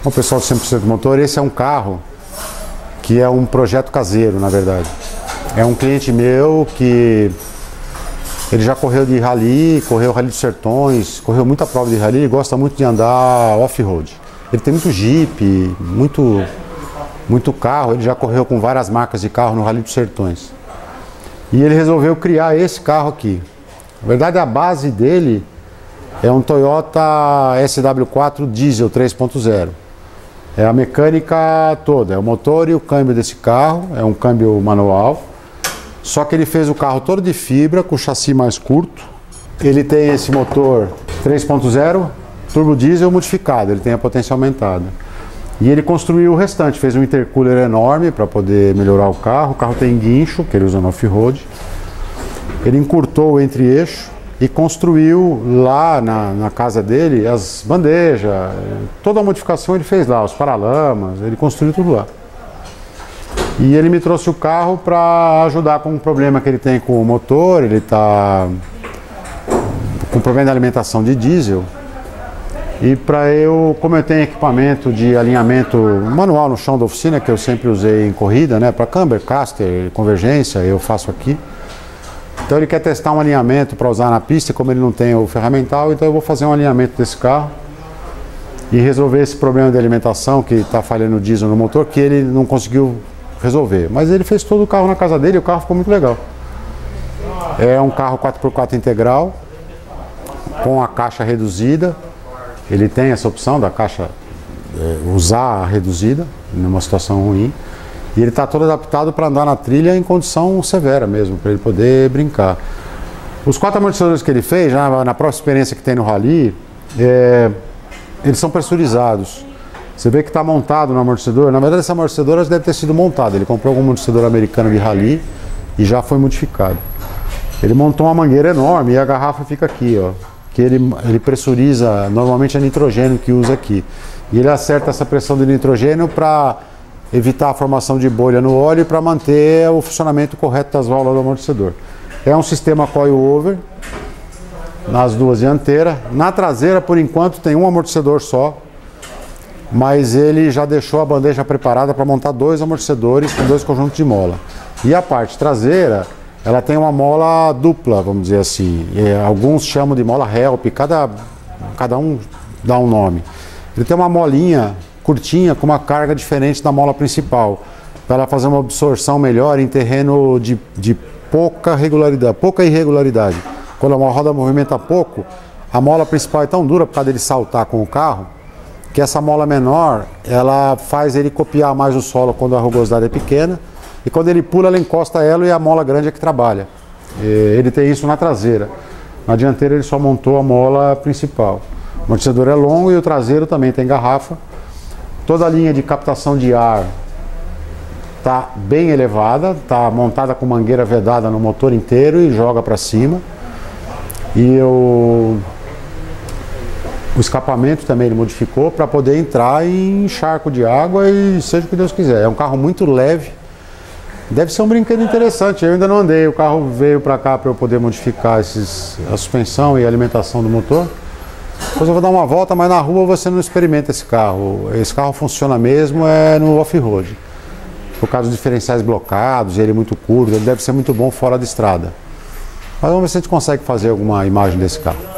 Bom, pessoal do 100% Motor, esse é um carro que é um projeto caseiro, na verdade. É um cliente meu que ele já correu de rally, correu Rally dos Sertões, correu muita prova de rally e gosta muito de andar off-road. Ele tem muito Jeep, muito carro, ele já correu com várias marcas de carro no Rally dos Sertões. E ele resolveu criar esse carro aqui. Na verdade, a base dele é um Toyota SW4 Diesel 3.0. É a mecânica toda, é o motor e o câmbio desse carro, é um câmbio manual. Só que ele fez o carro todo de fibra, com o chassi mais curto. Ele tem esse motor 3.0, turbo diesel modificado, ele tem a potência aumentada. E ele construiu o restante, fez um intercooler enorme para poder melhorar o carro tem guincho, que ele usa no off-road. Ele encurtou o entre-eixo e construiu lá na casa dele as bandejas, toda a modificação ele fez lá, os paralamas, ele construiu tudo lá. E ele me trouxe o carro para ajudar com um problema que ele tem com o motor, ele está com problema de alimentação de diesel. E para como eu tenho equipamento de alinhamento manual no chão da oficina, que eu sempre usei em corrida, né, para camber, caster, convergência, eu faço aqui. Então ele quer testar um alinhamento para usar na pista, como ele não tem o ferramental, então eu vou fazer um alinhamento desse carro e resolver esse problema de alimentação que está falhando o diesel no motor, que ele não conseguiu resolver. Mas ele fez todo o carro na casa dele e o carro ficou muito legal. É um carro 4x4 integral, com a caixa reduzida. Ele tem essa opção da caixa usar a reduzida, numa situação ruim. E ele está todo adaptado para andar na trilha em condição severa mesmo, para ele poder brincar. Os 4 amortecedores que ele fez, já na própria experiência que tem no Rally, eles são pressurizados. Você vê que está montado no amortecedor. Na verdade, esse amortecedor deve ter sido montado. Ele comprou algum amortecedor americano de Rally e já foi modificado. Ele montou uma mangueira enorme e a garrafa fica aqui, ó. Que ele pressuriza, normalmente é nitrogênio que usa aqui. E ele acerta essa pressão de nitrogênio para evitar a formação de bolha no óleo e para manter o funcionamento correto das válvulas do amortecedor. É um sistema coil-over nas duas dianteiras. Na traseira, por enquanto, tem um amortecedor só, mas ele já deixou a bandeja preparada para montar 2 amortecedores com 2 conjuntos de mola. E a parte traseira, ela tem uma mola dupla, vamos dizer assim. Alguns chamam de mola help, cada um dá um nome. Ele tem uma molinha curtinha com uma carga diferente da mola principal, para ela fazer uma absorção melhor em terreno de pouca irregularidade. Quando a roda movimenta pouco, a mola principal é tão dura por causa dele saltar com o carro, que essa mola menor, ela faz ele copiar mais o solo quando a rugosidade é pequena, e quando ele pula, ela encosta ela e a mola grande é que trabalha. Ele tem isso na traseira. Na dianteira ele só montou a mola principal. O amortecedor é longo e o traseiro também tem garrafa. Toda a linha de captação de ar está bem elevada, está montada com mangueira vedada no motor inteiro e joga para cima. E o escapamento também ele modificou para poder entrar em encharco de água e seja o que Deus quiser. É um carro muito leve, deve ser um brinquedo interessante. Eu ainda não andei, o carro veio para cá para eu poder modificar a suspensão e a alimentação do motor. Depois eu vou dar uma volta, mas na rua você não experimenta esse carro. Esse carro funciona mesmo no off-road. Por causa dos diferenciais blocados, ele é muito curto, ele deve ser muito bom fora da estrada. Mas vamos ver se a gente consegue fazer alguma imagem desse carro.